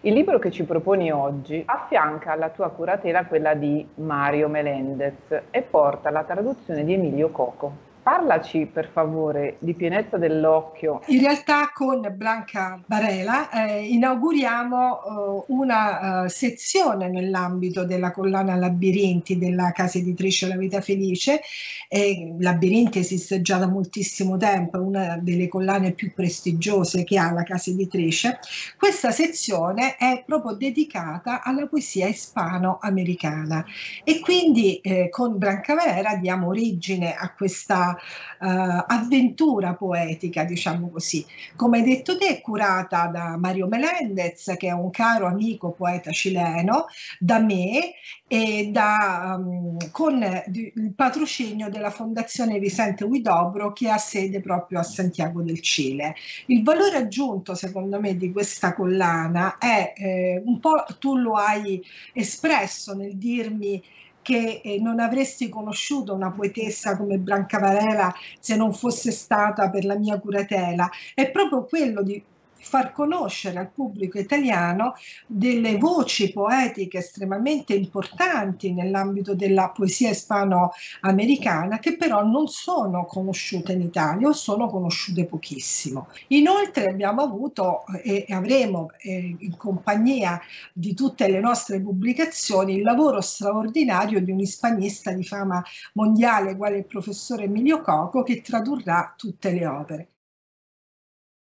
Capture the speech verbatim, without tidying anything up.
Il libro che ci proponi oggi affianca alla tua curatela quella di Mario Melendez e porta alla traduzione di Emilio Coco. Parlaci per favore di Pienezza dell'occhio. In realtà con Blanca Barela eh, inauguriamo eh, una eh, sezione nell'ambito della collana Labirinti della casa editrice La Vita Felice. Eh, Labirinti esiste già da moltissimo tempo, è una delle collane più prestigiose che ha la casa editrice. Questa sezione è proprio dedicata alla poesia ispano-americana e quindi eh, con Blanca Barela diamo origine a questa eh, avventura poetica, diciamo così. Come hai detto te, è curata da Mario Melendez, che è un caro amico poeta cileno, da me e da, um, con il patrocinio della Fondazione Vicente Huidobro, che ha sede proprio a Santiago del Cile. Il valore aggiunto, secondo me, di questa collana è eh, un po', tu lo hai espresso nel dirmi che eh, non avresti conosciuto una poetessa come Blanca Varela se non fosse stata per la mia curatela, è proprio quello di far conoscere al pubblico italiano delle voci poetiche estremamente importanti nell'ambito della poesia ispano-americana che però non sono conosciute in Italia o sono conosciute pochissimo. Inoltre abbiamo avuto e avremo eh, in compagnia di tutte le nostre pubblicazioni il lavoro straordinario di un ispanista di fama mondiale quale il professore Emilio Coco, che tradurrà tutte le opere.